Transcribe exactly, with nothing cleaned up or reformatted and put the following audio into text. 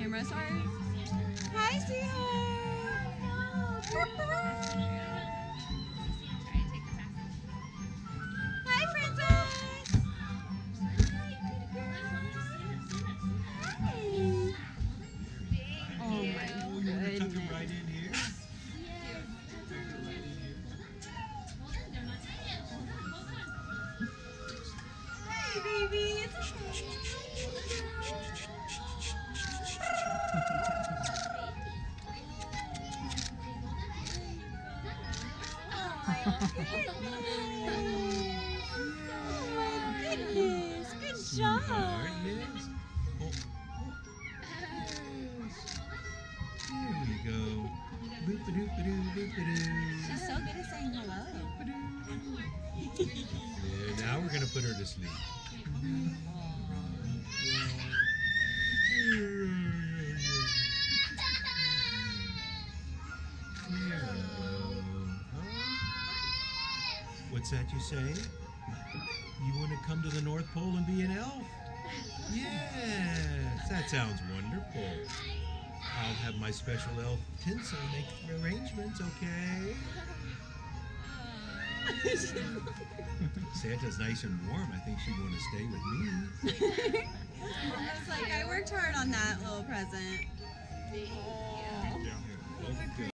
camera, sorry. Hi, sweetheart. Hi, princess. Hi. Oh my goodness. Tuck him right in here. Hi, baby. It's okay. Oh my goodness. Good job. Sweetheart, yes. Oh. There we go. Boop-a-doop-a-doo, boop-a-doo. She's so good at saying hello. There, now we're going to put her to sleep. What's that you say? You want to come to the North Pole and be an elf? Yes, that sounds wonderful. I'll have my special elf Tinsel make arrangements, okay? Santa's nice and warm. I think she'd want to stay with me. I was like, I worked hard on that little present. Yeah.